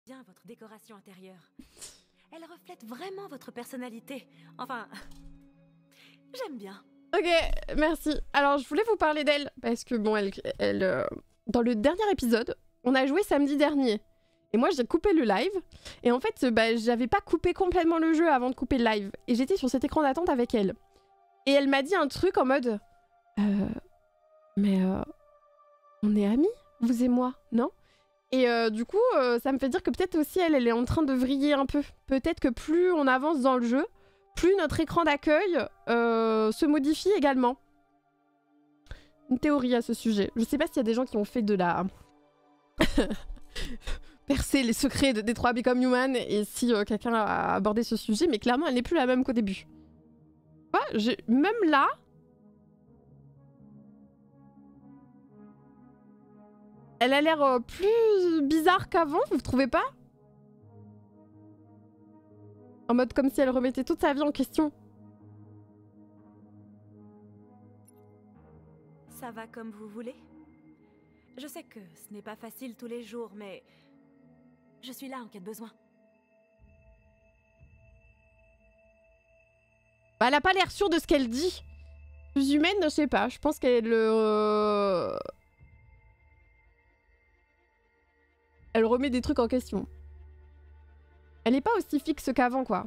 Bien votre décoration intérieure. Elle reflète vraiment votre personnalité. Enfin, j'aime bien. Ok, merci. Alors, je voulais vous parler d'elle parce que, bon, dans le dernier épisode, on a joué samedi dernier. Et moi, j'ai coupé le live. Et en fait, bah, j'avais pas coupé complètement le jeu avant de couper le live. Et j'étais sur cet écran d'attente avec elle. Et elle m'a dit un truc en mode... on est amis, vous et moi, non? Et du coup, ça me fait dire que peut-être aussi elle est en train de vriller un peu. Peut-être que plus on avance dans le jeu, plus notre écran d'accueil se modifie également. Une théorie à ce sujet. Je sais pas s'il y a des gens qui ont fait de la... percer les secrets de Detroit Become Human et si quelqu'un a abordé ce sujet, mais clairement elle n'est plus la même qu'au début. Même là... Elle a l'air plus bizarre qu'avant, vous trouvez pas? En mode comme si elle remettait toute sa vie en question. Ça va comme vous voulez. Je sais que ce n'est pas facile tous les jours, mais je suis là en cas de besoin. Bah, elle a pas l'air sûre de ce qu'elle dit. Plus humaine, je sais pas. Je pense qu'elle... Elle remet des trucs en question. Elle est pas aussi fixe qu'avant, quoi.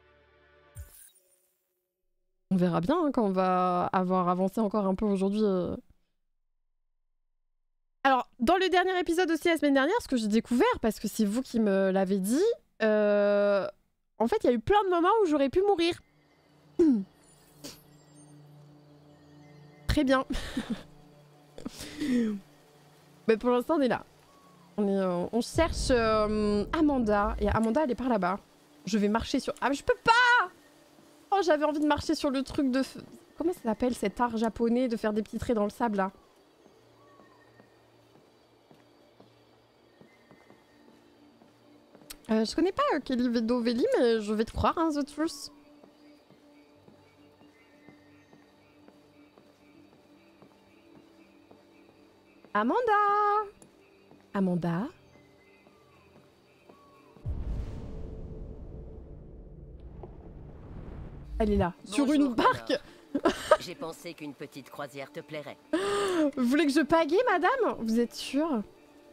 On verra bien hein, quand on va avoir avancé encore un peu aujourd'hui. Alors, dans le dernier épisode aussi la semaine dernière, ce que j'ai découvert, parce que c'est vous qui me l'avez dit, en fait, il y a eu plein de moments où j'aurais pu mourir. Très bien. Mais pour l'instant, on est là. On cherche Amanda. Et Amanda, elle est par là-bas. Je vais marcher sur... Ah, mais je peux pas! Oh, j'avais envie de marcher sur le truc de... Comment ça s'appelle cet art japonais de faire des petits traits dans le sable, là? Je connais pas Kelly Vedovelli, mais je vais te croire, hein, The Truth. Amanda! Amanda? Elle est là, Bonjour, sur une barque. J'ai pensé qu'une petite croisière te plairait. Vous voulez que je pagaie, madame? Vous êtes sûre?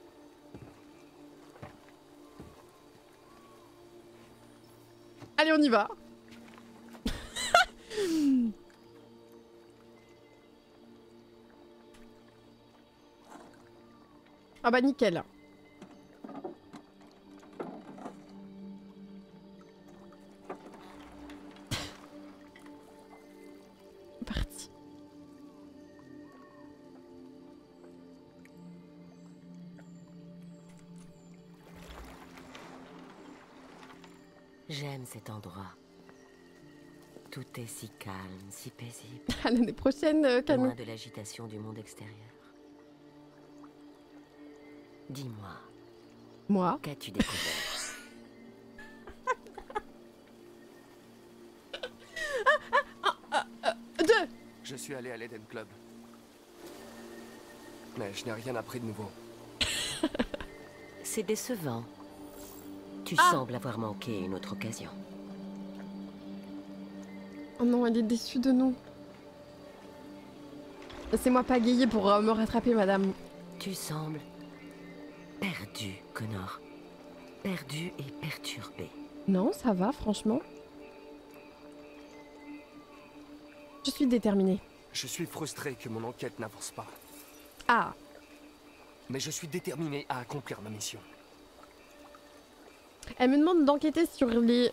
Allez, on y va. Ah bah nickel. Parti. J'aime cet endroit. Tout est si calme, si paisible. À l'année prochaine, Camille. Loin de l'agitation du monde extérieur. Dis-moi. Moi? Qu'as-tu découvert? Deux. Je suis allé à l'Eden Club. Mais je n'ai rien appris de nouveau. C'est décevant. Tu sembles avoir manqué une autre occasion. Oh non, elle est déçue de nous. Laissez-moi pagayer pour me rattraper, madame. Tu sembles perdu, Connor. Perdu et perturbé. Non, ça va, franchement. Je suis déterminée. Je suis frustré que mon enquête n'avance pas. Ah. Mais je suis déterminé à accomplir ma mission. Elle me demande d'enquêter sur les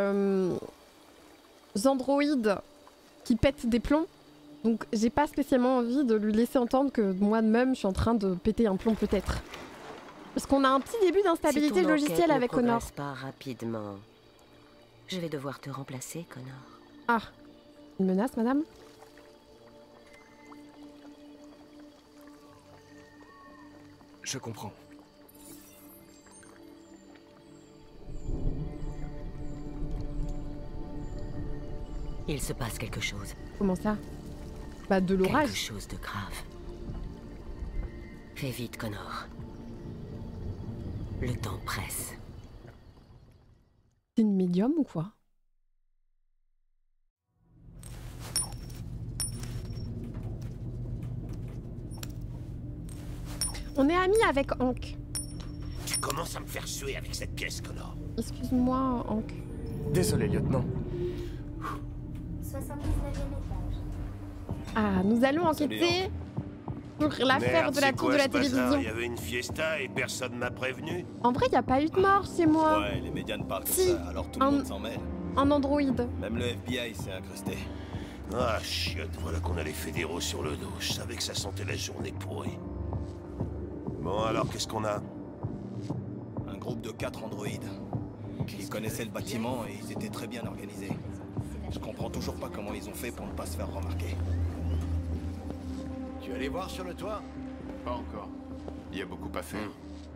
androïdes qui pètent des plombs. Donc j'ai pas spécialement envie de lui laisser entendre que moi-même je suis en train de péter un plomb peut-être. Parce qu'on a un petit début d'instabilité si ton logicielle enquête avec ne Connor. progresse pas rapidement, je vais devoir te remplacer, Connor. Ah. Une menace, madame? Je comprends. Il se passe quelque chose. Comment ça? Bah de l'orage. Quelque chose de grave. Fais vite, Connor. Le temps presse. médium ou quoi? On est amis avec Hank. Tu commences à me faire suer avec cette pièce, Connor. Excuse-moi, Hank. Désolé, lieutenant. 79e étage. Ah, nous allons enquêter sur l'affaire de la tour de la télévision. Il y avait une fiesta et personne m'a prévenu. En vrai, il n'y a pas eu de mort chez moi. Ouais, les médias ne parlent que Si, ça, alors tout le monde s'en mêle. Un androïde. Même le FBI s'est incrusté. Ah, chiotte, voilà qu'on a les fédéraux sur le dos. Je savais que ça sentait la journée pourrie. Bon, alors, qu'est-ce qu'on a? Un groupe de 4 androïdes. Ils connaissaient le bâtiment et ils étaient très bien organisés. Je comprends toujours pas comment ils ont fait pour ne pas se faire remarquer. Tu es allé voir sur le toit? Pas encore. Il y a beaucoup à faire.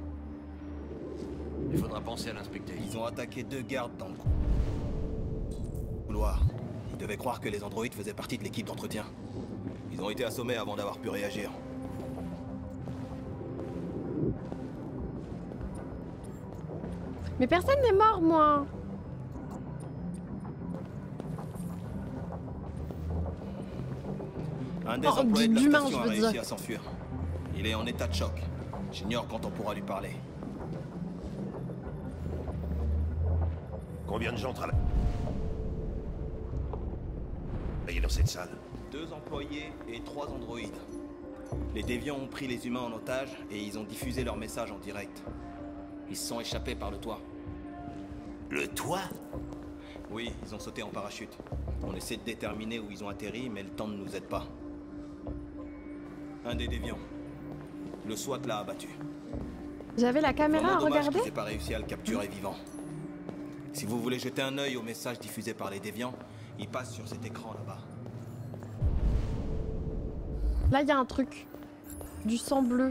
Il faudra penser à l'inspecter. Ils ont attaqué 2 gardes dans le couloir. Ils devaient croire que les androïdes faisaient partie de l'équipe d'entretien. Ils ont été assommés avant d'avoir pu réagir. Mais personne n'est mort, moi. Un des Oh, employés de la d'humain, station a je veux réussi dire. à s'enfuir. Il est en état de choc. J'ignore quand on pourra lui parler. Combien de gens travaillent dans cette salle? 2 employés et 3 androïdes. Les déviants ont pris les humains en otage et ils ont diffusé leur message en direct. Ils se sont échappés par le toit. Le toit? Oui, ils ont sauté en parachute. On essaie de déterminer où ils ont atterri, mais le temps ne nous aide pas. Un des déviants. Le SWAT l'a abattu. J'avais la caméra à Vraiment dommage regarder. qu'ils aient pas réussi à le capturer vivant. Si vous voulez jeter un œil aux messages diffusés par les déviants, ils passent sur cet écran là-bas. Là, il y a un truc. Du sang bleu.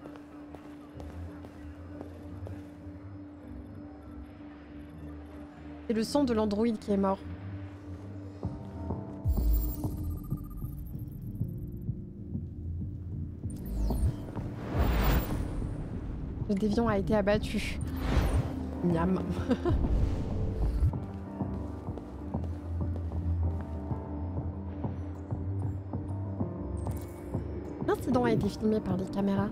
C'est le sang de l'androïde qui est mort. Le déviant a été abattu. Miam. L'incident a été filmé par les caméras.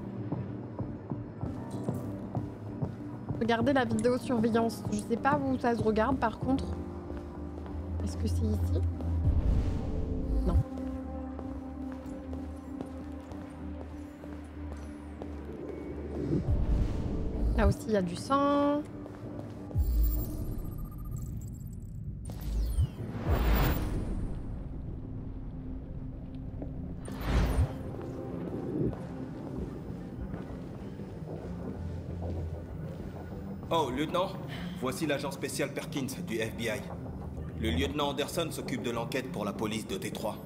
Regardez la vidéosurveillance. Je sais pas où ça se regarde par contre. Est-ce que c'est ici? Non. Là aussi il y a du sang. Oh, lieutenant, voici l'agent spécial Perkins du FBI. Le lieutenant Anderson s'occupe de l'enquête pour la police de Détroit.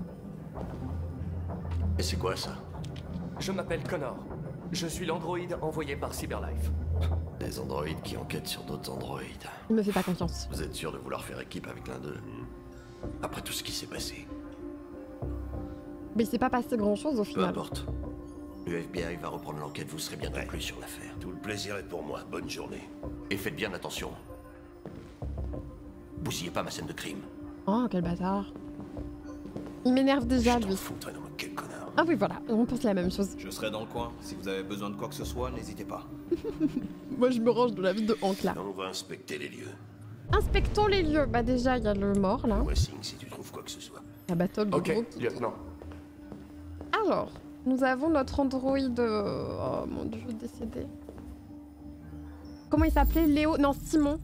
Et c'est quoi ça? Je m'appelle Connor. Je suis l'androïde envoyé par Cyberlife. Des androïdes qui enquêtent sur d'autres androïdes. Il me fait pas confiance. Vous êtes sûr de vouloir faire équipe avec l'un d'eux? Après tout ce qui s'est passé. Mais il s'est pas passé grand chose au Peu final. importe. Le FBI va reprendre l'enquête, vous serez bien plus sur l'affaire. Tout le plaisir est pour moi. Bonne journée. Et faites bien attention. Bousillez pas ma scène de crime. Oh, quel bâtard. Il m'énerve déjà Je t'en lui. foutre, non, quel connard. Ah oui, voilà, on pense la même chose. Je serai dans le coin. Si vous avez besoin de quoi que ce soit, n'hésitez pas. Moi, je me range de la vie de Hank là. On va inspecter les lieux. Inspectons les lieux. Bah déjà, il y a le mort là. Moi signe si tu trouves quoi que ce soit. La battle de Ok, gros qui- lieutenant. Alors, nous avons notre androïde... Oh mon dieu, décédé. Comment il s'appelait? Léo? Non, Simon.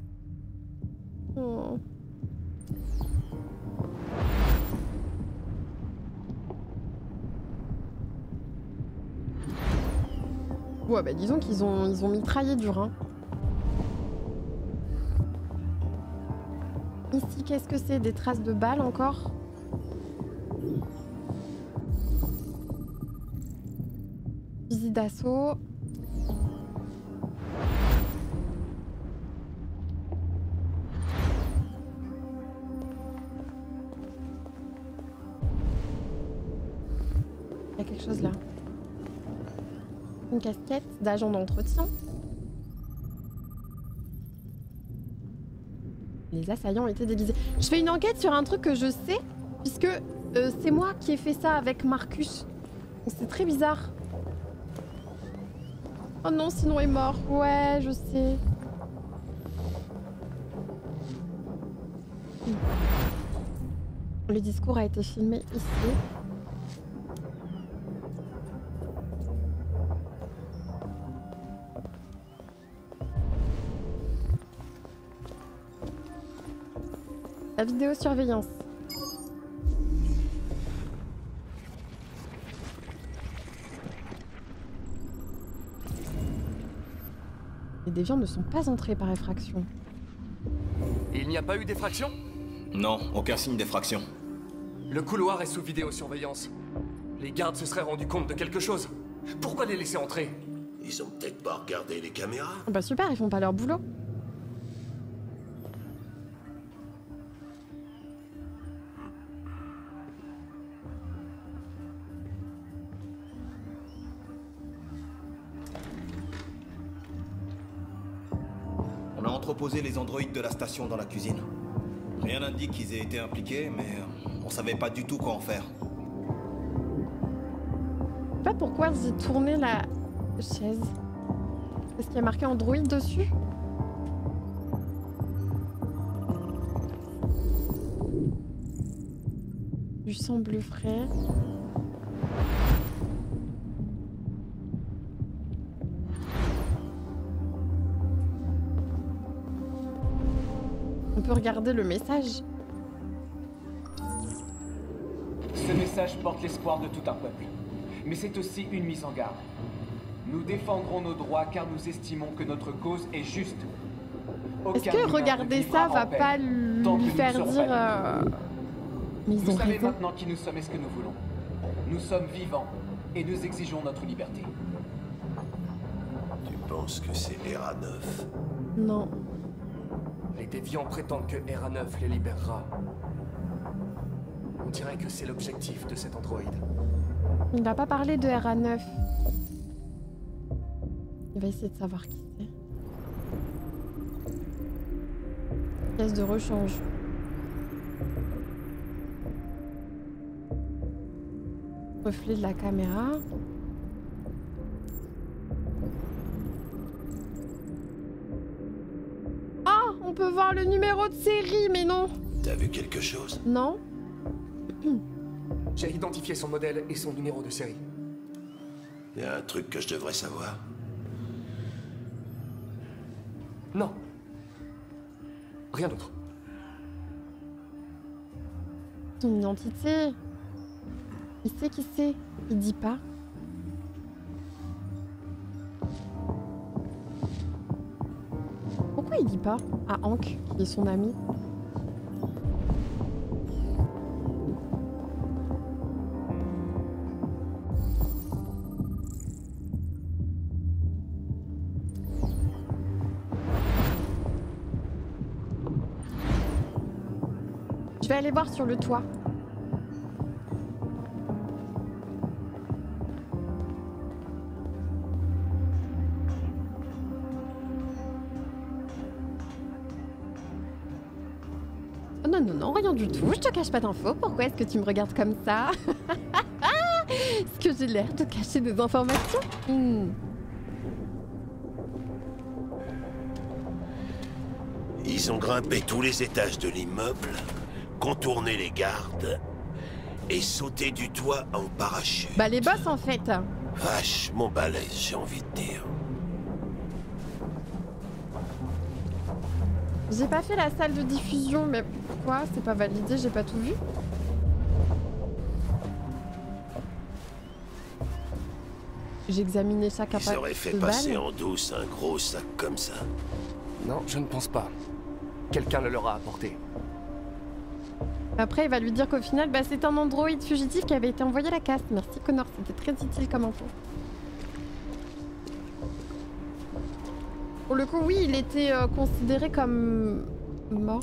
Oh. Ouais, bah disons qu'ils ont mitraillé dur, hein. Ici, qu'est-ce que c'est? Des traces de balles encore? Fusil d'assaut. Il y a quelque chose là. Une casquette d'agent d'entretien. Les assaillants ont été déguisés. Je fais une enquête sur un truc que je sais, puisque c'est moi qui ai fait ça avec Marcus. C'est très bizarre. Oh non, sinon il est mort. Ouais, je sais. Le discours a été filmé ici. La vidéosurveillance. Les déviants ne sont pas entrés par effraction. Il n'y a pas eu d'effraction? Non, aucun signe d'effraction. Le couloir est sous vidéosurveillance. Les gardes se seraient rendus compte de quelque chose. Pourquoi les laisser entrer? Ils ont peut-être pas regardé les caméras. Oh bah super, ils font pas leur boulot. On a entreposé les androïdes de la station dans la cuisine. Rien n'indique qu'ils aient été impliqués, mais on savait pas du tout quoi en faire. Je sais pas pourquoi j'ai tourné la chaise. Est-ce qu'il y a marqué Android dessus? Du sang bleu frais. On peut regarder le message. Ce message porte l'espoir de tout un peuple. Mais c'est aussi une mise en garde. Nous défendrons nos droits car nous estimons que notre cause est juste. Est-ce que regarder ça va pas lui faire dire... Mais ils ont Vous savez raison. maintenant qui nous sommes et ce que nous voulons. Nous sommes vivants et nous exigeons notre liberté. Tu penses que c'est ERA-9? Non. Les déviants prétendent que ERA-9 les libérera. On dirait que c'est l'objectif de cet androïde. Il va pas parler de ERA-9. Il va essayer de savoir qui c'est. Pièce de rechange. Reflet de la caméra. Ah, on peut voir le numéro de série, mais non. T'as vu quelque chose? Non. J'ai identifié son modèle et son numéro de série. Y a un truc que je devrais savoir? Non. Rien d'autre. Son identité. Il sait qui c'est. Il dit pas. Pourquoi il dit pas à Hank, qui est son ami? Je vais aller voir sur le toit. Oh non, non, non, rien du tout. Je te cache pas d'infos. Pourquoi est-ce que tu me regardes comme ça? Est-ce que j'ai l'air de cacher des informations? Ils ont grimpé tous les étages de l'immeuble, contourné les gardes et sauté du toit en parachute. Bah les boss en fait. Vachement balèze, j'ai envie de dire. J'ai pas fait la salle de diffusion, mais pourquoi? C'est pas validé, j'ai pas tout vu. J'ai examiné chaque Ils appareil auraient fait de passer balle. en douce un gros sac comme ça. Non, je ne pense pas. Quelqu'un le leur a apporté. Après, il va lui dire qu'au final, bah, c'est un androïde fugitif qui avait été envoyé à la casse. Merci Connor, c'était très utile comme info. Pour le coup, oui, il était considéré comme mort.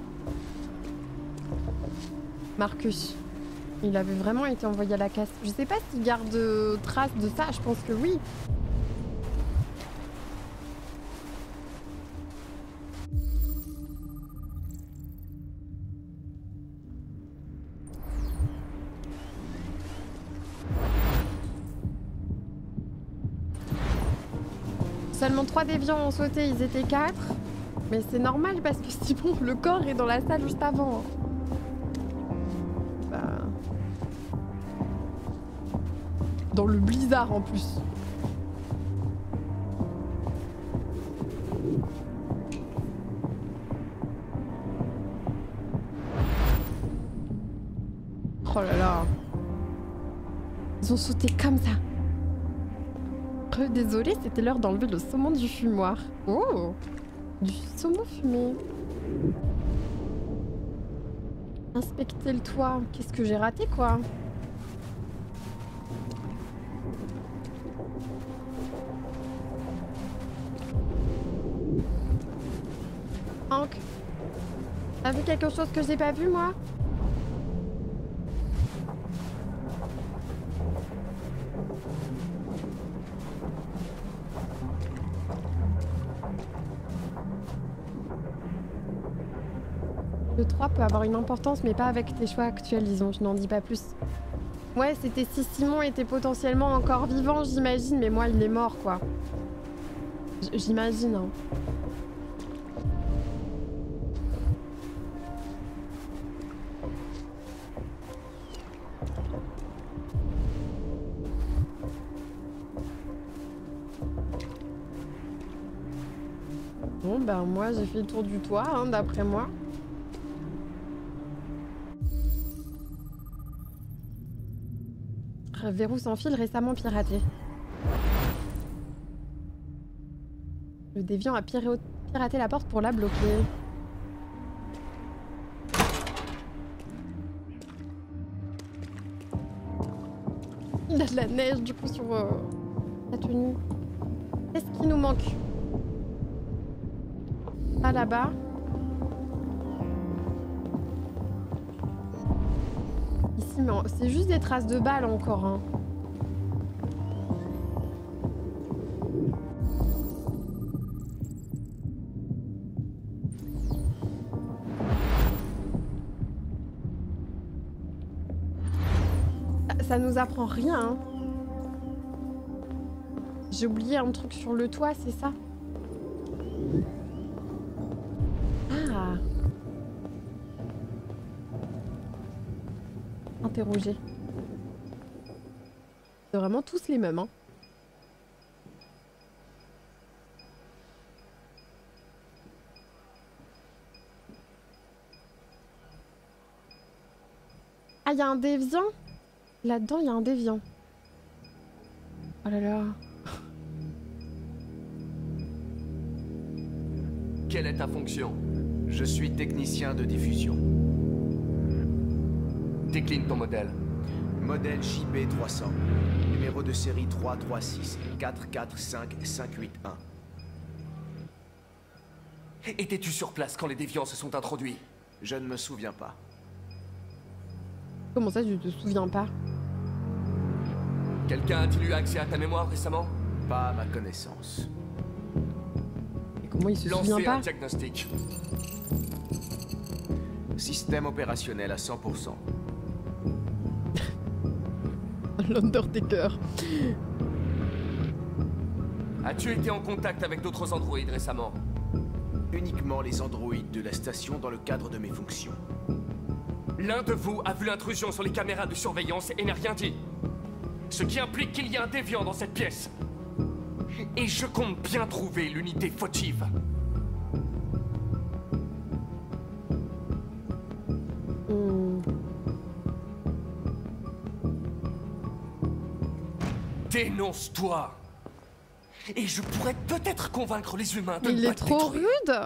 Marcus. Il avait vraiment été envoyé à la casse. Je sais pas s'il garde trace de ça, je pense que oui. Seulement 3 déviants ont sauté, ils étaient 4. Mais c'est normal parce que sinon le corps est dans la salle juste avant. Bah... Dans le blizzard en plus. Oh là là. Ils ont sauté comme ça. Désolée, c'était l'heure d'enlever le saumon du fumoir. Oh, du saumon fumé. Inspecter le toit. Qu'est-ce que j'ai raté, quoi? Hank, t'as vu quelque chose que j'ai pas vu, moi? Le 3 peut avoir une importance, mais pas avec tes choix actuels, disons, je n'en dis pas plus. Ouais, c'était si Simon était potentiellement encore vivant, j'imagine, mais moi, il est mort, quoi. J'imagine, hein. Bon, ben moi, j'ai fait le tour du toit, hein, d'après moi. Verrou sans fil récemment piraté. Le déviant a piraté la porte pour la bloquer. Il a de la neige du coup sur la tenue. Qu'est-ce qui nous manque? Ah, là-bas. Ici, mais c'est juste des traces de balles encore. Hein. Ça nous apprend rien. Hein. J'ai oublié un truc sur le toit, c'est ça? Ah. Interroger. C'est vraiment tous les mêmes, hein. Ah, il y a un déviant? Là-dedans, il y a un déviant. Oh là là. Quelle est ta fonction? Je suis technicien de diffusion. Décline ton modèle. Modèle JP300. Numéro de série 336 445 581. Étais-tu sur place quand les déviants se sont introduits? Je ne me souviens pas. Comment ça, tu te souviens pas? Quelqu'un a-t-il eu accès à ta mémoire récemment? Pas à ma connaissance. Et comment il se souvient Lancez pas? un diagnostic. Système opérationnel à 100%. L'Undertaker. As-tu été en contact avec d'autres androïdes récemment? Uniquement les androïdes de la station dans le cadre de mes fonctions. L'un de vous a vu l'intrusion sur les caméras de surveillance et n'a rien dit. Ce qui implique qu'il y a un déviant dans cette pièce. Et je compte bien trouver l'unité fautive. Dénonce-toi. Et je pourrais peut-être convaincre les humains de Il ne est pas te trop détruire. rude.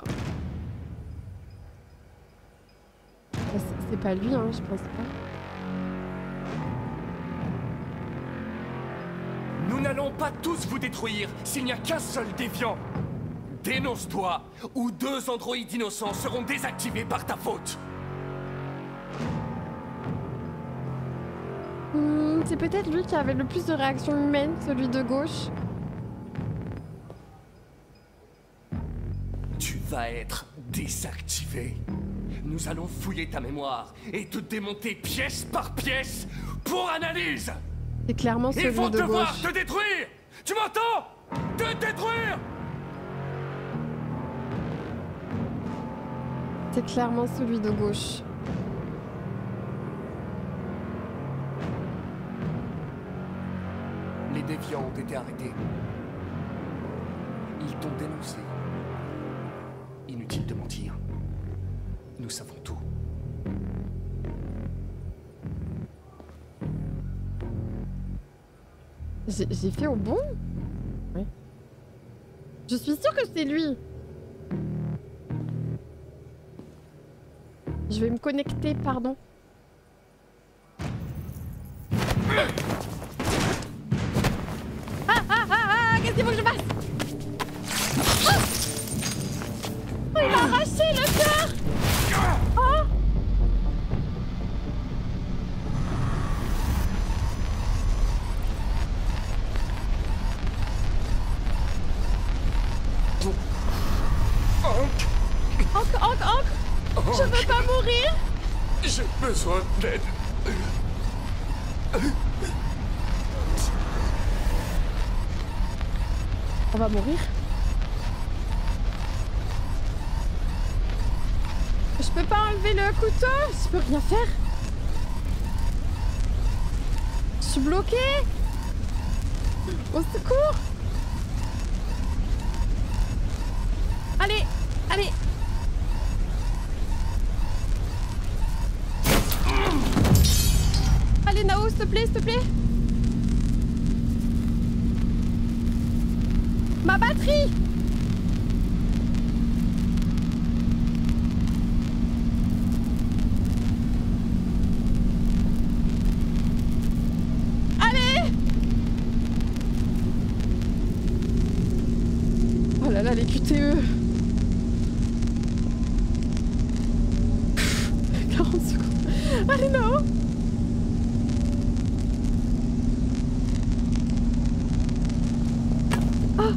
C'est pas lui, hein, je pense pas. Nous n'allons pas tous vous détruire s'il n'y a qu'un seul déviant. Dénonce-toi, ou 2 androïdes innocents seront désactivés par ta faute. C'est peut-être lui qui avait le plus de réactions humaines, celui de gauche. Tu vas être désactivé. Nous allons fouiller ta mémoire et te démonter pièce par pièce pour analyse. C'est clairement Ils celui vont de devoir gauche. te détruire. Tu m'entends? Te détruire. C'est clairement celui de gauche. Les déviants ont été arrêtés. Ils t'ont dénoncé. Inutile de mentir. Nous savons tout. J'ai fait au bon? Oui. Je suis sûre que c'est lui. Je vais me connecter, pardon. Qu'est-ce qu'il faut que je fasse? Oh, il m'a arraché le cœur. Oh. Hank, je veux pas mourir. J'ai besoin d'aide. On va mourir. Je peux pas enlever le couteau. Je peux rien faire. Je suis bloquée. Au secours. Allez, allez. Allez Nao, s'il te plaît, s'il te plaît. Ma batterie. Allez. Oh là là, les QTE. 40 secondes. Allez Nao. Ah.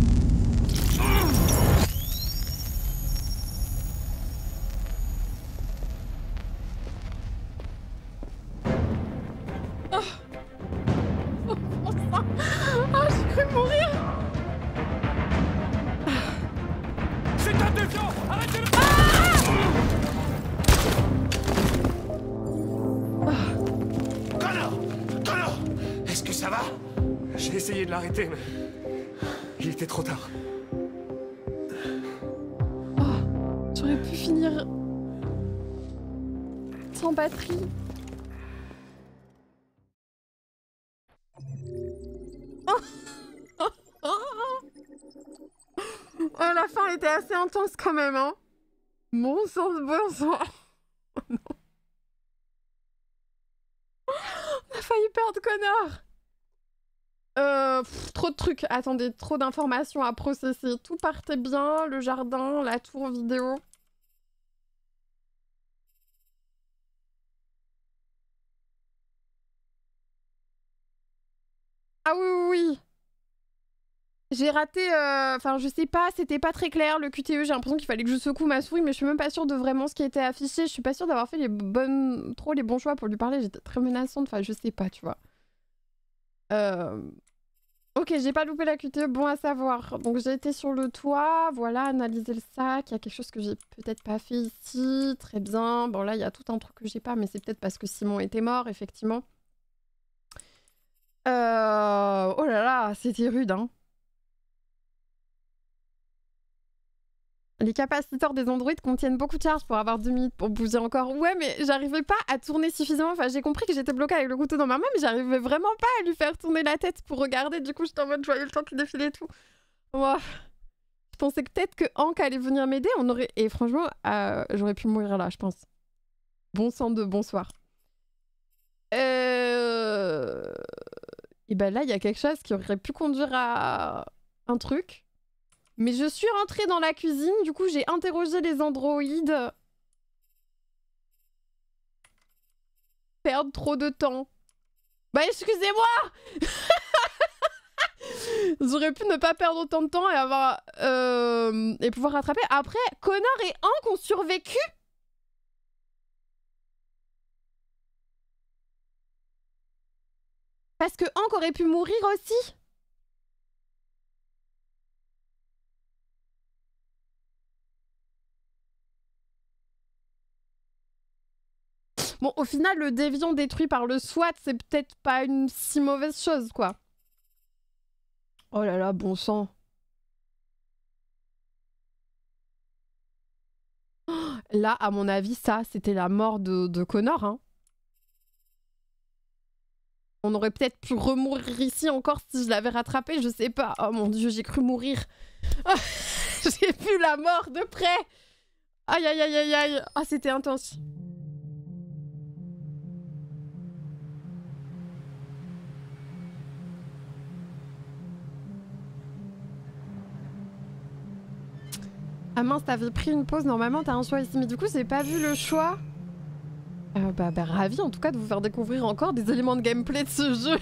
Ah, j'ai cru mourir. C'est un déviant. Arrêtez-le. Connor, est-ce que ça va? J'ai essayé de l'arrêter, mais il était trop tard. Oh, j'aurais pu finir sans batterie. Oh, la fin était assez intense quand même, hein. Bon sang de bon sang. Oh non. On a failli perdre Connor. Trop de trucs. Attendez, trop d'informations à processer. Tout partait bien, le jardin, la tour vidéo. Ah oui, oui, oui. J'ai raté, enfin je sais pas, c'était pas très clair le QTE, j'ai l'impression qu'il fallait que je secoue ma souris, mais je suis même pas sûre de vraiment ce qui était affiché, je suis pas sûre d'avoir fait les bons choix pour lui parler, j'étais très menaçante, enfin je sais pas, tu vois. Ok, j'ai pas loupé la QTE, bon à savoir. Donc j'ai été sur le toit, voilà, analyser le sac, il y a quelque chose que j'ai peut-être pas fait ici, très bien. Bon là il y a tout un truc que j'ai pas, mais c'est peut-être parce que Simon était mort, effectivement. Oh là là, c'était rude, hein. Les capaciteurs des androïdes contiennent beaucoup de charge pour avoir 2 minutes pour bouger encore. Ouais, mais j'arrivais pas à tourner suffisamment. Enfin, j'ai compris que j'étais bloquée avec le couteau dans ma main, mais j'arrivais vraiment pas à lui faire tourner la tête pour regarder. Du coup, j'étais en mode, je voyais le temps qui défilait et tout. Wow. Je pensais que peut-être que Hank allait venir m'aider. On aurait... Et franchement, j'aurais pu mourir là, je pense. Bon sang de bonsoir. Et ben là, il y a quelque chose qui aurait pu conduire à un truc. Mais je suis rentrée dans la cuisine, du coup j'ai interrogé les androïdes. Perdre trop de temps. Bah excusez-moi. J'aurais pu ne pas perdre autant de temps et avoir et pouvoir rattraper. Après, Connor et Hank ont survécu. Parce que Hank aurait pu mourir aussi. Bon, au final, le déviant détruit par le SWAT, c'est peut-être pas une si mauvaise chose, quoi. Oh là là, bon sang. Oh, là, à mon avis, ça, c'était la mort de Connor, hein. On aurait peut-être pu remourir ici encore si je l'avais rattrapé, je sais pas. Oh mon dieu, j'ai cru mourir. J'ai vu la mort de près. Aïe aïe aïe aïe aïe. Ah, c'était intense. Ah mince, t'avais pris une pause, normalement t'as un choix ici, mais du coup j'ai pas vu le choix. Bah ravi en tout cas de vous faire découvrir encore des éléments de gameplay de ce jeu.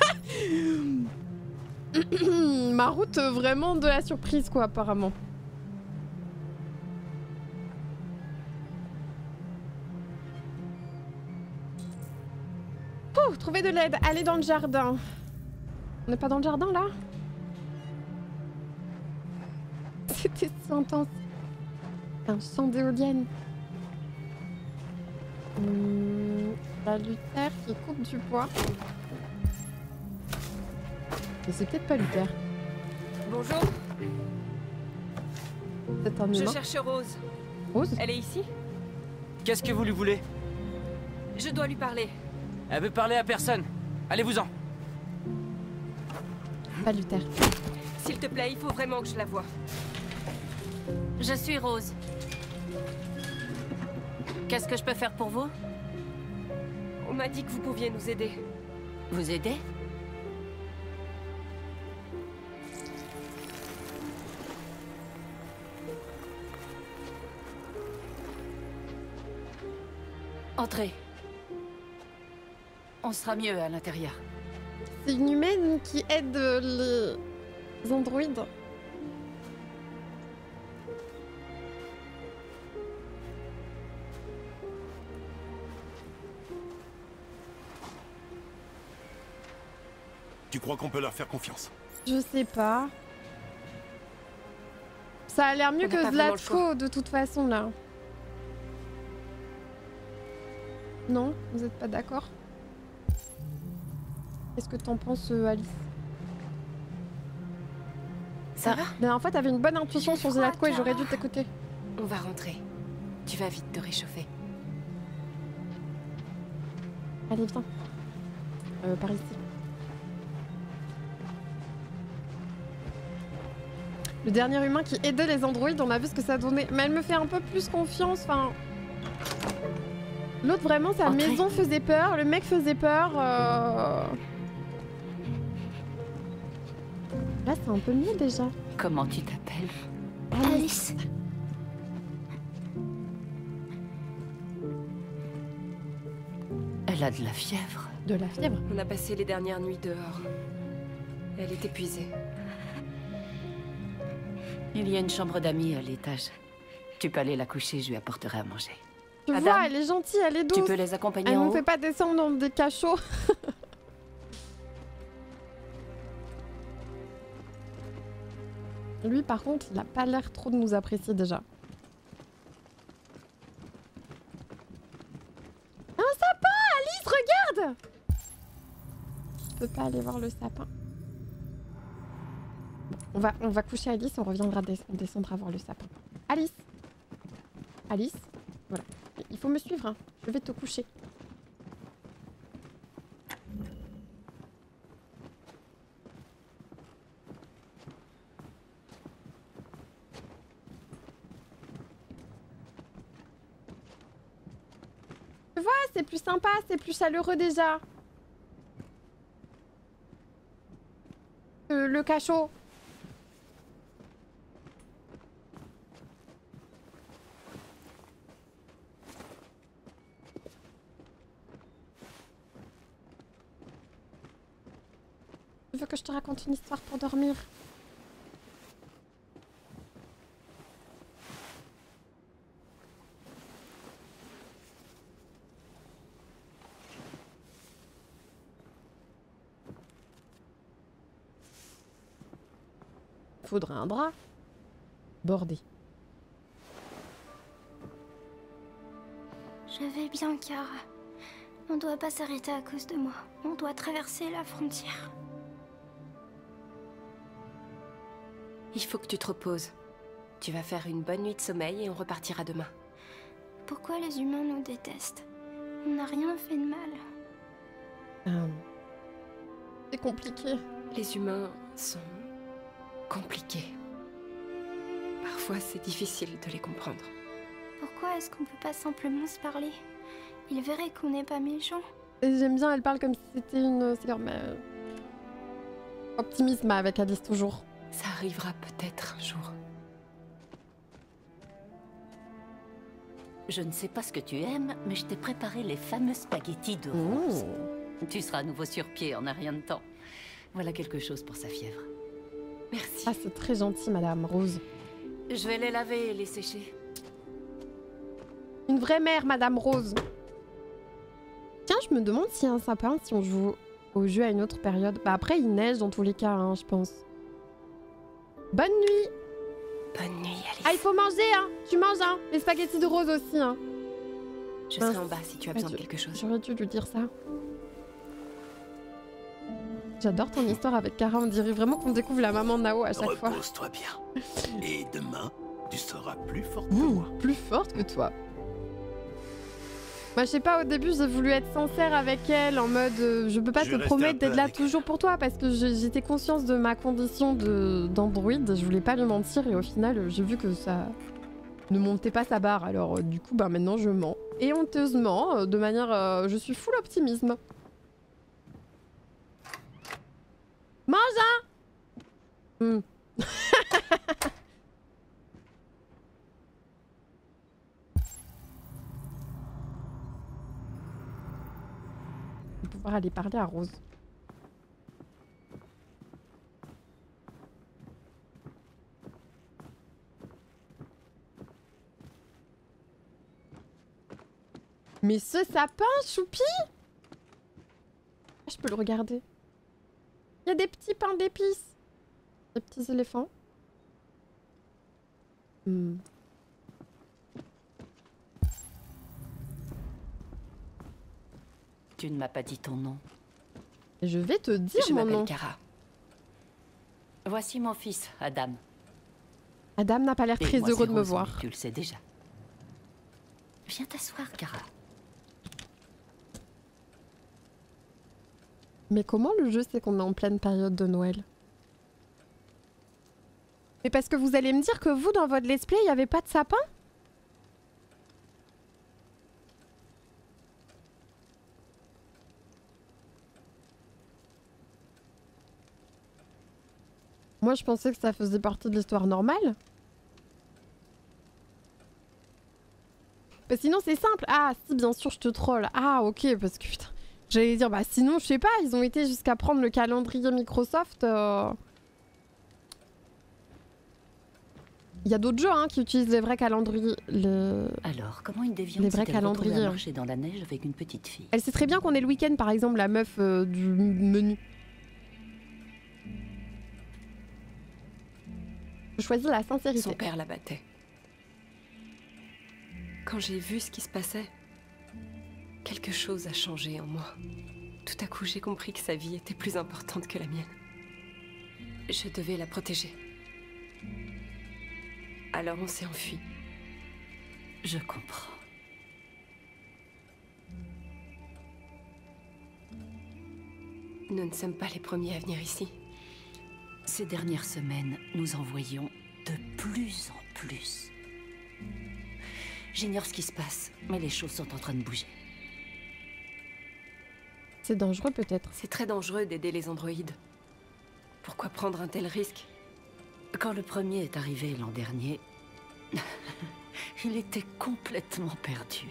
Ma route vraiment de la surprise quoi apparemment. Ouh, trouver de l'aide, aller dans le jardin. On n'est pas dans le jardin là? C'était si intense. Un champ d'éoliennes. La Luther qui coupe du bois. Mais c'est peut-être pas Luther. Bonjour. C'est un Je humain. cherche Rose. Rose? Elle est ici? Qu'est-ce que vous lui voulez? Je dois lui parler. Elle veut parler à personne. Allez-vous-en. Pas Luther. S'il te plaît, il faut vraiment que je la voie. Je suis Rose. Qu'est-ce que je peux faire pour vous? On m'a dit que vous pouviez nous aider. Vous aider? Entrez. On sera mieux à l'intérieur. C'est une humaine qui aide les androïdes. Tu crois qu'on peut leur faire confiance? Je sais pas. Ça a l'air mieux On n'a que pas vraiment le choix. Zlatko de toute façon là. Non, vous êtes pas d'accord? Qu'est-ce que t'en penses, Alice? Ça va? La dernière fois, t'avais une bonne intuition sur Zlatko et j'aurais dû t'écouter. On va rentrer. Tu vas vite te réchauffer. Allez, viens. Par ici. Le dernier humain qui aidait les androïdes, on a vu ce que ça donnait. Mais elle me fait un peu plus confiance, enfin... L'autre, vraiment, sa Entrez. maison faisait peur, le mec faisait peur. Là, c'est un peu mieux déjà. Comment tu t'appelles? Alice. Elle a de la fièvre. De la fièvre. On a passé les dernières nuits dehors. Elle est épuisée. Il y a une chambre d'amis à l'étage. Tu peux aller la coucher, je lui apporterai à manger. Tu Adam, vois, elle est gentille, elle est douce. Tu peux les accompagner Elle en nous haut? fait pas descendre dans des cachots. Lui, par contre, il a pas l'air trop de nous apprécier déjà. Un sapin, Alice, regarde! Je peux pas aller voir le sapin. On va coucher Alice, on reviendra, on descendra voir le sapin. Alice! Alice? Voilà. Il faut me suivre, hein. Je vais te coucher. Tu vois, c'est plus sympa, c'est plus chaleureux déjà. Le cachot. Tu veux que je te raconte une histoire pour dormir? Faudra un drap. Bordé. Je vais bien, Kara. On doit pas s'arrêter à cause de moi. On doit traverser la frontière. Il faut que tu te reposes. Tu vas faire une bonne nuit de sommeil et on repartira demain. Pourquoi les humains nous détestent? On n'a rien fait de mal. C'est compliqué. Les humains sont compliqués. Parfois, c'est difficile de les comprendre. Pourquoi est-ce qu'on peut pas simplement se parler? Ils verraient qu'on n'est pas méchants. Et j'aime bien, elle parle comme si c'était une... C'est comme... optimisme avec Alice, toujours. Ça arrivera peut-être un jour. Je ne sais pas ce que tu aimes, mais je t'ai préparé les fameux spaghettis de Rose. Tu seras à nouveau sur pied en un rien de temps. Voilà quelque chose pour sa fièvre. Merci. Ah, c'est très gentil, Madame Rose. Je vais les laver et les sécher. Une vraie mère, Madame Rose. Tiens, je me demande s'il y a un sapin, si on joue au jeu à une autre période. Bah après, il neige dans tous les cas, hein, je pense. Bonne nuit. Bonne nuit, Alice. Ah, il faut manger, hein. Tu manges, hein. Les spaghettis de Rose aussi, hein. Je serai en bas si tu as besoin de quelque chose. J'aurais dû lui dire ça. J'adore ton histoire avec Kara. On dirait vraiment qu'on découvre la maman de Nao à chaque fois. Repose-toi bien. Et demain, tu seras plus forte que moi. Plus forte que toi. Moi, je sais pas, au début, j'ai voulu être sincère avec elle, en mode je peux pas te promettre d'être là toujours pour toi, parce que j'étais consciente de ma condition d'androïde, je voulais pas lui mentir, et au final, j'ai vu que ça ne montait pas sa barre, alors du coup, bah maintenant, je mens. Et honteusement, de manière... je suis full optimisme. Mange, hein. Pouvoir aller parler à Rose. Mais ce sapin, Choupi! Je peux le regarder. Il y a des petits pains d'épices. Des petits éléphants. Tu ne m'as pas dit ton nom. Et je vais te dire mon nom. Je m'appelle Kara. Voici mon fils, Adam. Adam n'a pas l'air très heureux de me Rose, voir. Tu le sais déjà. Viens t'asseoir, Kara. Mais comment le jeu sait qu'on est en pleine période de Noël? Mais parce que vous allez me dire que vous, dans votre let's play, il n'y avait pas de sapin? Moi, je pensais que ça faisait partie de l'histoire normale. Bah sinon, c'est simple. Ah, si, bien sûr, je te troll. Ah, ok, parce que putain... J'allais dire, bah sinon, je sais pas, ils ont été jusqu'à prendre le calendrier Microsoft. Il y a d'autres jeux hein, qui utilisent les vrais calendriers. Alors, comment une déviante les vrais calendriers. marcher dans la neige avec une petite fille? Elle sait très bien qu'on est le week-end, par exemple, la meuf du menu. Je choisis la sincérité. Son père la battait. Quand j'ai vu ce qui se passait, quelque chose a changé en moi. Tout à coup, j'ai compris que sa vie était plus importante que la mienne. Je devais la protéger. Alors on s'est enfui. Je comprends. Nous ne sommes pas les premiers à venir ici. Ces dernières semaines, nous en voyons de plus en plus. J'ignore ce qui se passe, mais les choses sont en train de bouger. C'est dangereux peut-être. C'est très dangereux d'aider les androïdes. Pourquoi prendre un tel risque? Quand le premier est arrivé l'an dernier, il était complètement perdu.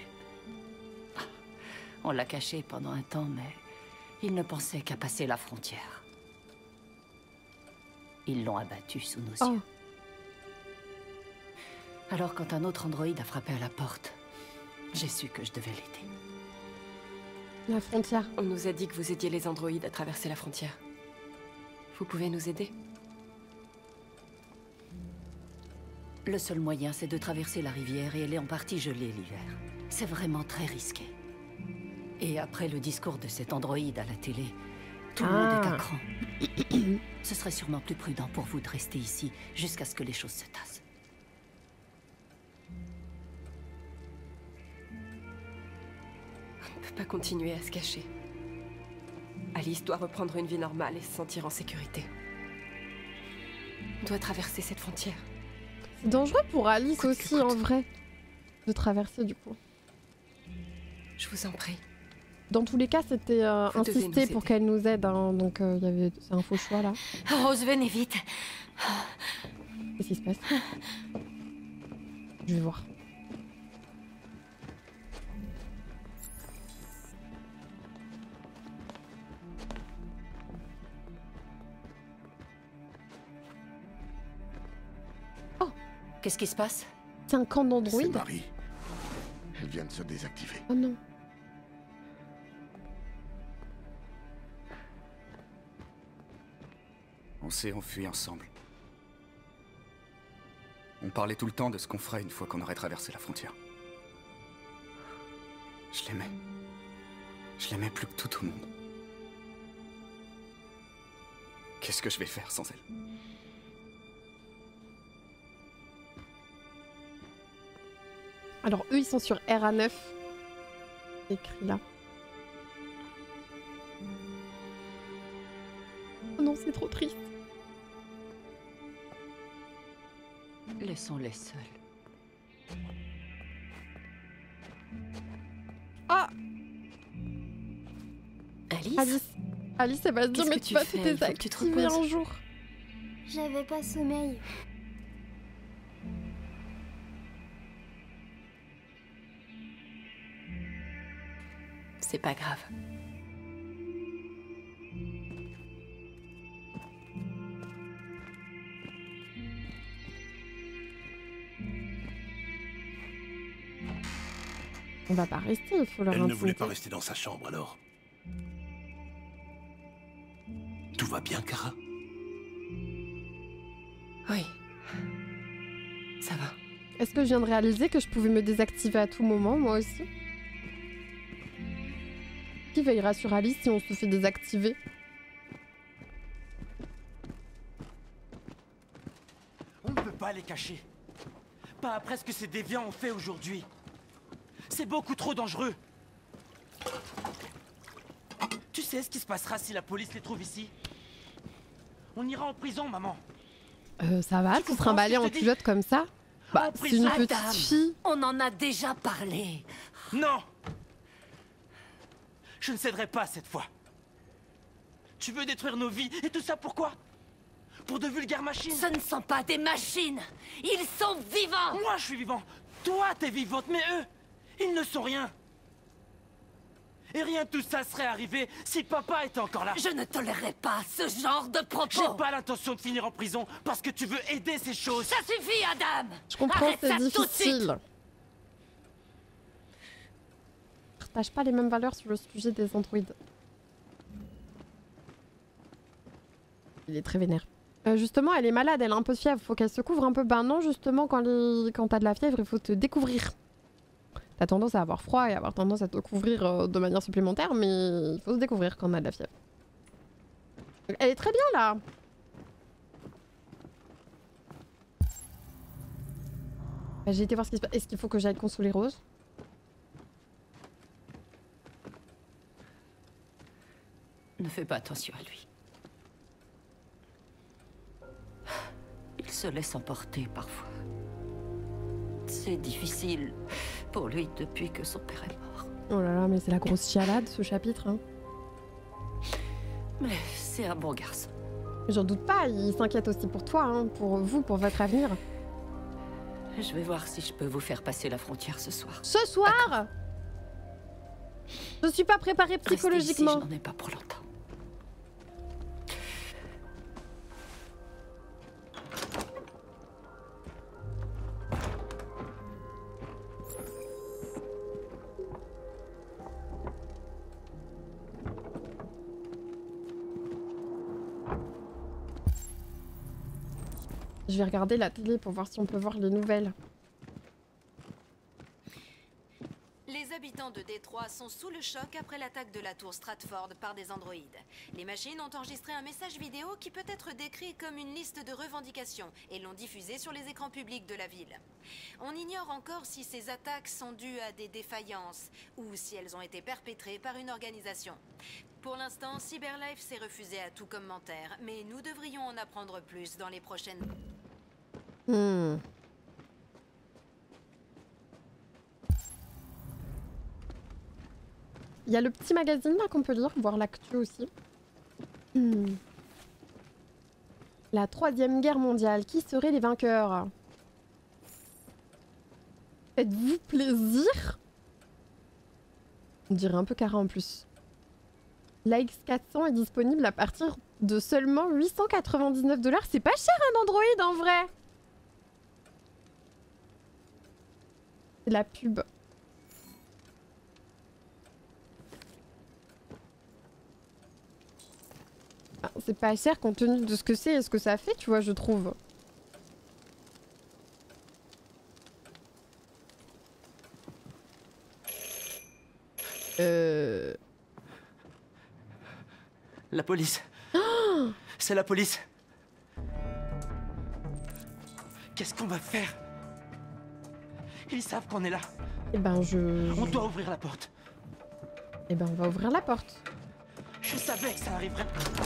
On l'a caché pendant un temps, mais il ne pensait qu'à passer la frontière. Ils l'ont abattu sous nos yeux. Alors quand un autre androïde a frappé à la porte, j'ai su que je devais l'aider. La frontière. On nous a dit que vous aidiez les androïdes à traverser la frontière. Vous pouvez nous aider? Le seul moyen, c'est de traverser la rivière et elle est en partie gelée l'hiver. C'est vraiment très risqué. Et après le discours de cet androïde à la télé, tout le monde est à cran. Ce serait sûrement plus prudent pour vous de rester ici jusqu'à ce que les choses se tassent. On ne peut pas continuer à se cacher. Alice doit reprendre une vie normale et se sentir en sécurité. On doit traverser cette frontière. C'est dangereux pour Alice aussi, en vrai, de traverser du coup. Je vous en prie. Dans tous les cas, c'était insisté pour qu'elle nous aide, hein, donc c'est un faux choix là. Rose, venez vite. Qu'est-ce qui se passe? Je vais voir. Oh, qu'est-ce qui se passe? C'est un camp d'androïdes. C'est Marie. Elle vient de se désactiver. Oh non. On s'est enfuis ensemble. On parlait tout le temps de ce qu'on ferait une fois qu'on aurait traversé la frontière. Je l'aimais. Je l'aimais plus que tout au monde. Qu'est-ce que je vais faire sans elle? Alors eux, ils sont sur RA9. Écrit là. Oh non, c'est trop triste. Laissons-les seuls. Ah! Alice? Alice, elle va se dire, mais tu vas te désactiver un jour. J'avais pas sommeil. C'est pas grave. On va pas rester, il faut leur Elle ne voulait intimider. pas rester dans sa chambre alors. Tout va bien, Kara? Oui. Ça va. Est-ce que je viens de réaliser que je pouvais me désactiver à tout moment, moi aussi? Qui veillera sur Alice si on se fait désactiver? On ne peut pas les cacher. Pas après ce que ces déviants ont fait aujourd'hui. C'est beaucoup trop dangereux. Tu sais ce qui se passera si la police les trouve ici? On ira en prison, maman. Ça va, tu seras emballée en culotte comme ça? Bah, c'est une petite Madame, fille. on en a déjà parlé. Non! Je ne céderai pas cette fois. Tu veux détruire nos vies et tout ça pourquoi? Pour de vulgaires machines? Ce ne sont pas des machines. Ils sont vivants. Moi, je suis vivant. Toi, t'es vivante, mais eux, ils ne sont rien. Et rien de tout ça serait arrivé si papa était encore là. Je ne tolérerai pas ce genre de propos. J'ai pas l'intention de finir en prison parce que tu veux aider ces choses. Ça suffit, Adam. Je comprends, Arrête c'est ça tout de suite. difficile. Je partage pas les mêmes valeurs sur le sujet des androïdes. Il est très vénère. Justement, elle est malade, elle a un peu de fièvre, faut qu'elle se couvre un peu. Ben non, justement, quand t'as de la fièvre, il faut te découvrir. T'as tendance à avoir froid et avoir tendance à te couvrir de manière supplémentaire, mais il faut se découvrir quand on a de la fièvre. Elle est très bien là. J'ai été voir ce qui se passe. Est-ce qu'il faut que j'aille consoler Rose? Ne fais pas attention à lui. Il se laisse emporter parfois. C'est difficile pour lui depuis que son père est mort. Oh là là, mais c'est la grosse chialade ce chapitre. Hein. Mais c'est un bon garçon. J'en doute pas, il s'inquiète aussi pour toi, hein, pour vous, pour votre avenir. Je vais voir si je peux vous faire passer la frontière ce soir. Ce soir? Je suis pas préparée psychologiquement. Restez ici, je n'en ai pas pour longtemps. Je vais regarder la télé pour voir si on peut voir les nouvelles. Les habitants de Détroit sont sous le choc après l'attaque de la tour Stratford par des androïdes. Les machines ont enregistré un message vidéo qui peut être décrit comme une liste de revendications et l'ont diffusé sur les écrans publics de la ville. On ignore encore si ces attaques sont dues à des défaillances ou si elles ont été perpétrées par une organisation. Pour l'instant, Cyberlife s'est refusé à tout commentaire, mais nous devrions en apprendre plus dans les prochaines... Il y a le petit magazine là qu'on peut lire, voir l'actu aussi. La 3e guerre mondiale, qui seraient les vainqueurs? Faites-vous plaisir? On dirait un peu Cara en plus. La X400 est disponible à partir de seulement 899 $. C'est pas cher un Android en vrai. C'est la pub. Ah, c'est pas cher compte tenu de ce que c'est et ce que ça fait, tu vois, je trouve. La police. C'est la police. Qu'est-ce qu'on va faire? Ils savent qu'on est là. Eh ben On doit ouvrir la porte. Eh ben on va ouvrir la porte. Je savais que ça arriverait.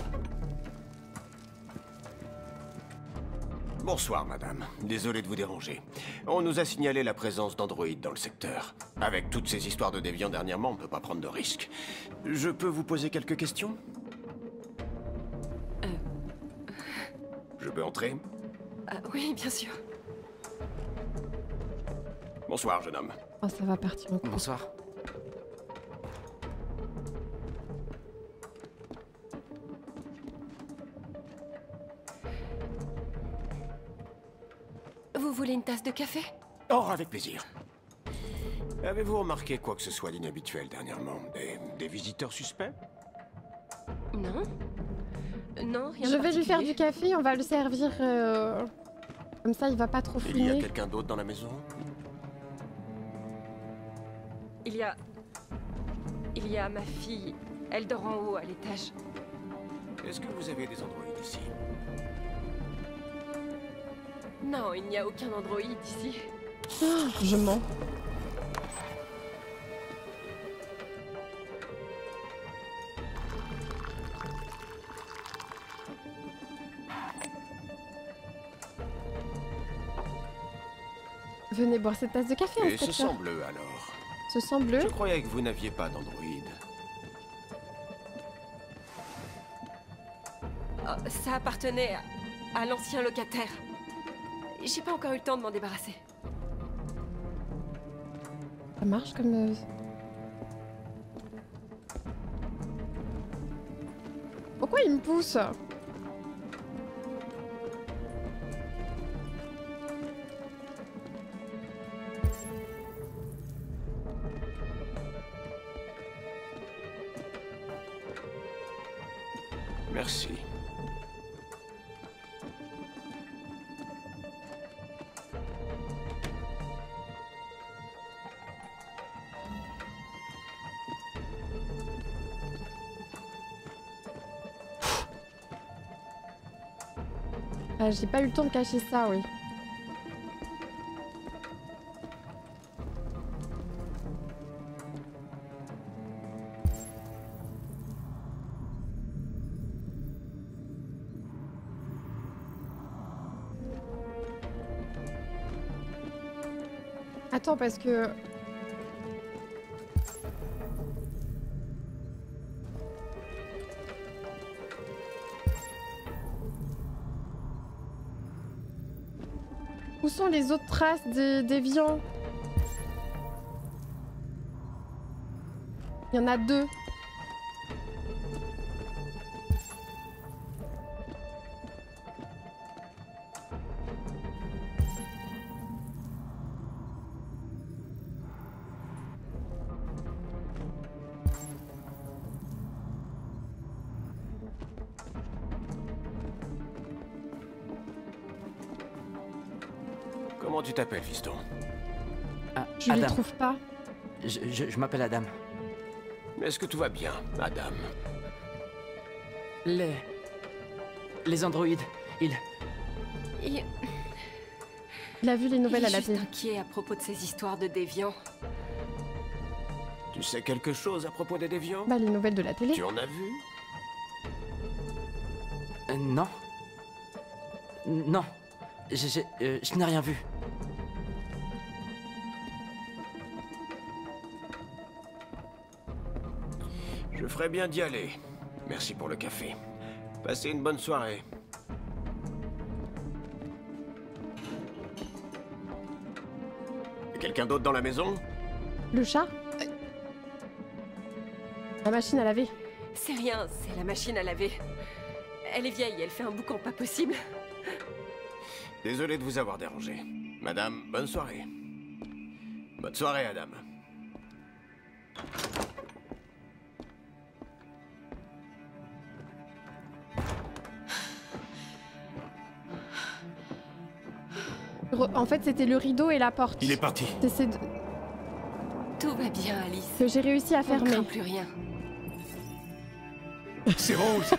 Bonsoir, madame. Désolé de vous déranger. On nous a signalé la présence d'androïdes dans le secteur. Avec toutes ces histoires de déviants dernièrement, on ne peut pas prendre de risques. Je peux vous poser quelques questions? Je peux entrer? Oui, bien sûr. Bonsoir, jeune homme. Oh, ça va partir en couille. Bonsoir. Vous voulez une tasse de café? Oh, avec plaisir. Avez-vous remarqué quoi que ce soit d'inhabituel dernièrement? Des visiteurs suspects? Non. Non, rien Je de vais lui faire particulier. du café, on va le servir. Comme ça, il va pas trop Il y a fumer. quelqu'un d'autre dans la maison? Il y a ma fille. Elle dort en haut, à l'étage. Est-ce que vous avez des androïdes ici? Non, il n'y a aucun androïde ici. Oh, je mens. Venez boire cette tasse de café, Et ce inspecteur. sang bleu, alors? Ce sang bleu? Je croyais que vous n'aviez pas d'androïde. Oh, ça appartenait à l'ancien locataire. J'ai pas encore eu le temps de m'en débarrasser. Ça marche comme... Pourquoi il me pousse? Merci. Ah, j'ai pas eu le temps de cacher ça, oui. Attends, parce que... Où sont les autres traces des déviants? Il y en a 2. Comment tu t'appelles, fiston? Je les trouve pas. Je m'appelle Adam. Est-ce que tout va bien, Adam? Les androïdes, Il a vu les nouvelles à la télé. Il est juste inquiet à propos de ces histoires de déviants. Tu sais quelque chose à propos des déviants? Bah, les nouvelles de la télé. Tu en as vu? Non. Non. Je n'ai rien vu. Je ferais bien d'y aller. Merci pour le café. Passez une bonne soirée. Quelqu'un d'autre dans la maison? Le chat? La machine à laver. C'est rien, c'est la machine à laver. Elle est vieille, elle fait un boucan pas possible. Désolé de vous avoir dérangé. Madame, bonne soirée. Bonne soirée, Adam. En fait, c'était le rideau et la porte. Il est parti. Tout va bien, Alice. Que j'ai réussi à fermer. On ne craint plus rien. C'est Rose.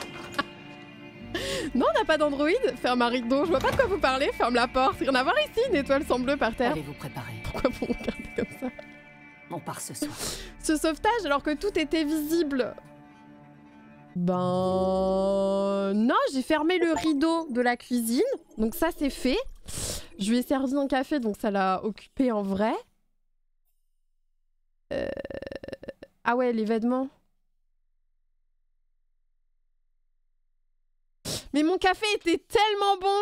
Non, on n'a pas d'androïde. Ferme un rideau. Je vois pas de quoi vous parlez. Ferme la porte. Rien à voir ici. Une étoile sans bleu par terre. Allez vous préparer. Pourquoi vous regardez comme ça? On part ce soir. Ce sauvetage alors que tout était visible. Ben... Non, j'ai fermé le rideau de la cuisine. Donc ça, c'est fait. Je lui ai servi un café, donc ça l'a occupé en vrai. Ah ouais, les vêtements. Mais mon café était tellement bon.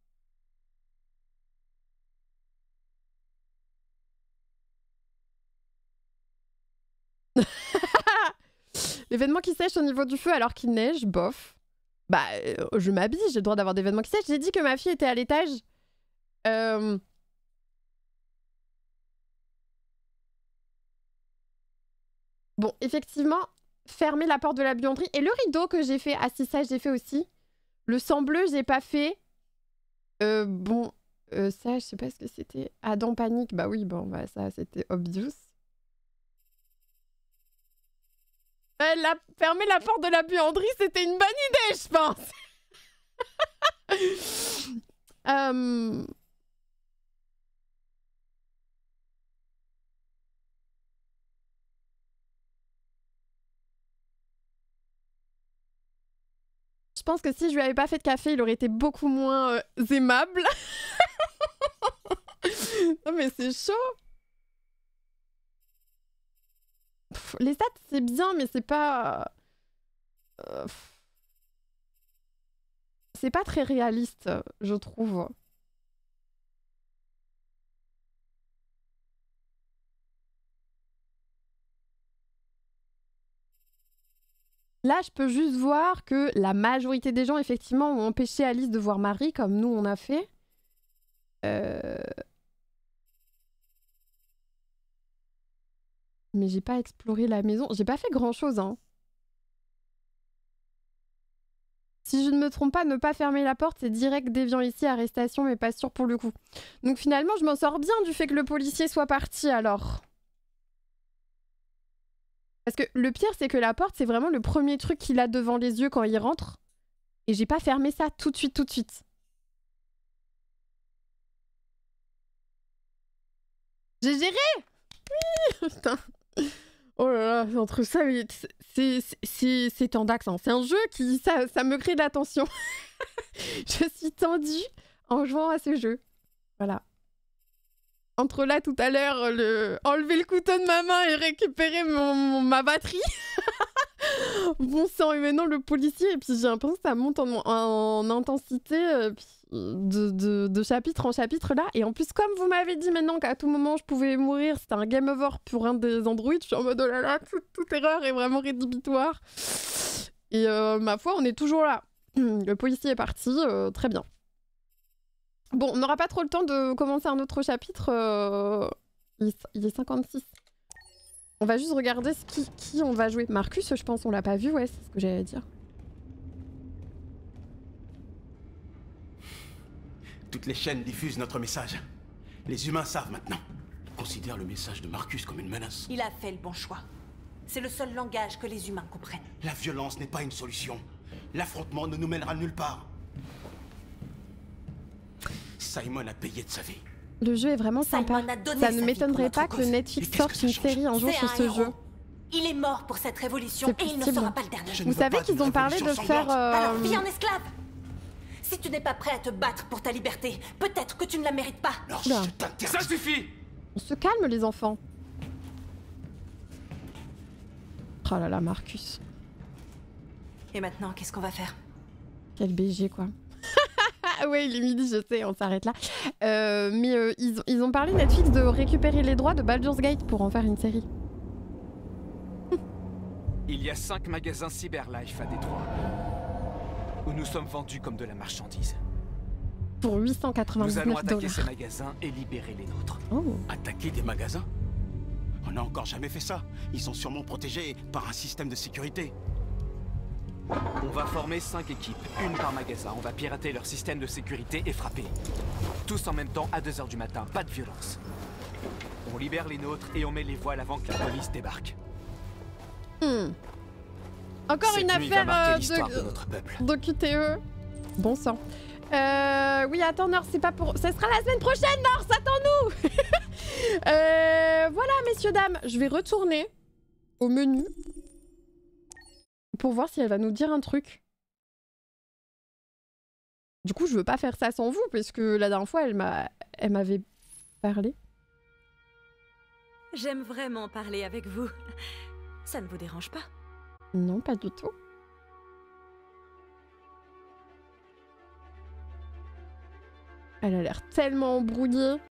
Les vêtements qui sèchent au niveau du feu alors qu'il neige, bof. Bah, je m'habille, j'ai le droit d'avoir des vêtements qui sèchent. J'ai dit que ma fille était à l'étage. Bon, effectivement, fermer la porte de la buanderie. Et le rideau que j'ai fait, ah si, ça j'ai fait aussi. Le sang bleu, j'ai pas fait. Bon, ça, je sais pas ce que c'était. Adam panique, bah oui, bon, bah ça, c'était obvious. Fermer la porte de la buanderie, c'était une bonne idée, je pense. Je pense que si je lui avais pas fait de café, il aurait été beaucoup moins aimable. Non mais c'est chaud. Les stats, c'est bien, mais c'est pas... c'est pas très réaliste, je trouve. Là, je peux juste voir que la majorité des gens, effectivement, ont empêché Alice de voir Marie, comme nous, on a fait. Mais j'ai pas exploré la maison. J'ai pas fait grand-chose, hein. Si je ne me trompe pas, ne pas fermer la porte, c'est direct déviant ici, arrestation, mais pas sûr pour le coup. Donc finalement, je m'en sors bien du fait que le policier soit parti, alors. Parce que le pire, c'est que la porte, c'est vraiment le premier truc qu'il a devant les yeux quand il rentre. Et j'ai pas fermé ça tout de suite, tout de suite. J'ai géré! Oui! Putain. Oh là là, entre ça, c'est tendax, hein. C'est un jeu qui... Ça me crée de la tension. Je suis tendue en jouant à ce jeu. Voilà. Entre là, tout à l'heure, enlever le couteau de ma main et récupérer ma batterie. Bon sang, et maintenant le policier, et puis j'ai l'impression que ça monte en intensité de chapitre en chapitre là. Et en plus, comme vous m'avez dit maintenant qu'à tout moment je pouvais mourir, c'était un game over pour un des androïdes, je suis en mode oh là là, toute erreur est vraiment rédhibitoire. Et ma foi, on est toujours là. Le policier est parti, très bien. Bon, on n'aura pas trop le temps de commencer un autre chapitre. Il est 56. On va juste regarder qui on va jouer. Marcus, je pense, on l'a pas vu, ouais, c'est ce que j'allais dire. Toutes les chaînes diffusent notre message. Les humains savent maintenant. considère le message de Marcus comme une menace. Il a fait le bon choix. C'est le seul langage que les humains comprennent. La violence n'est pas une solution. L'affrontement ne nous mènera nulle part. Simon a payé de sa vie. Le jeu est vraiment sympa. Ça ne m'étonnerait pas que Netflix sorte une série un jour sur ce jeu. Il est mort pour cette révolution et il ne sera pas le dernier. Vous savez qu'ils ont parlé de faire... Alors, vis en esclave. Si tu n'es pas prêt à te battre pour ta liberté, peut-être que tu ne la mérites pas. Ça suffit! On se calme, les enfants. Oh là là, Marcus. Et maintenant, qu'est-ce qu'on va faire? Quel BG, quoi. Ouais, il est midi, je sais, on s'arrête là. Mais ils ont parlé, Netflix, de récupérer les droits de Baldur's Gate pour en faire une série. Il y a 5 magasins Cyberlife à Détroit, où nous sommes vendus comme de la marchandise. Pour 899 $. Nous allons attaquer ces magasins et libérer les nôtres. Oh. Attaquer des magasins? On n'a encore jamais fait ça. Ils sont sûrement protégés par un système de sécurité. On va former 5 équipes, une par magasin. On va pirater leur système de sécurité et frapper. Tous en même temps à 2 h du matin, pas de violence. On libère les nôtres et on met les voiles avant que la police débarque. Encore une affaire de QTE. Bon sang. Oui, attends, North, c'est pas pour... Ça sera la semaine prochaine, North, attends-nous. Voilà, messieurs, dames, je vais retourner au menu pour voir si elle va nous dire un truc. Du coup, je veux pas faire ça sans vous, parce que la dernière fois, elle m'avait parlé. J'aime vraiment parler avec vous. Ça ne vous dérange pas? Non, pas du tout. Elle a l'air tellement embrouillée.